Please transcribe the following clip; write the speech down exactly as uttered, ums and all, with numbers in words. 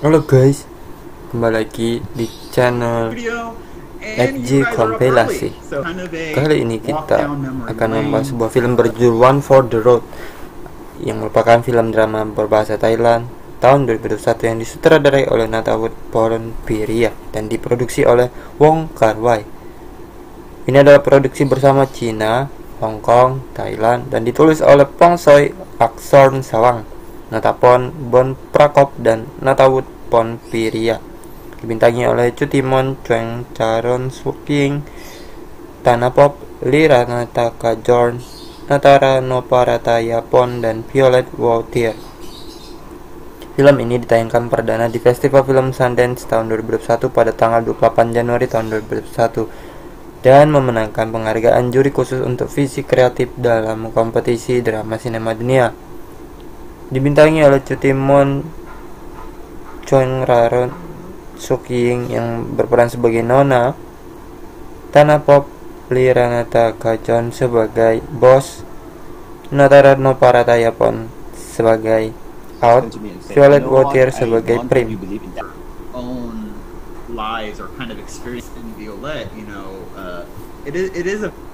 Halo guys, kembali lagi di channel F G Kompilasi. Kali ini kita akan membahas sebuah film berjudul One for the Road, yang merupakan film drama berbahasa Thailand tahun dua ribu dua puluh satu yang disutradarai oleh Natawut Pornpiria dan diproduksi oleh Wong Kar-wai. Ini adalah produksi bersama Cina, Hong Kong, Thailand, dan ditulis oleh Pongsoy Aksorn Sawang, Natapon Bon Prakop, dan Natawut Pornpiria. Dibintangi oleh Chutimon Cheng, Charon Suking, Tanapop, Lira Nataka Jorn, Natara Noparata Yapon, dan Violet Wautier. Film ini ditayangkan perdana di Festival Film Sundance tahun dua ribu dua puluh satu pada tanggal dua puluh delapan Januari tahun dua ribu dua puluh satu dan memenangkan penghargaan juri khusus untuk visi kreatif dalam kompetisi drama sinema dunia. Dibintangi oleh Chutimon Chong Raron Sukying yang berperan sebagai Nona, Tanapop Liranata Kajon sebagai bos, Natara Noparata Yapon sebagai out, Violet Wautier sebagai prim. Own lives or kind of experience in Violet, you know, uh, it is it is a